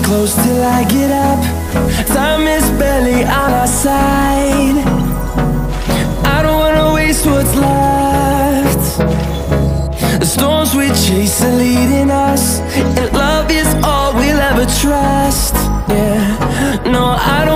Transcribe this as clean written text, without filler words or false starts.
close till I get up. Time is barely on our side. I don't wanna waste what's left. The storms we chase are leading us, and love is all we'll ever trust. Yeah, no, I don't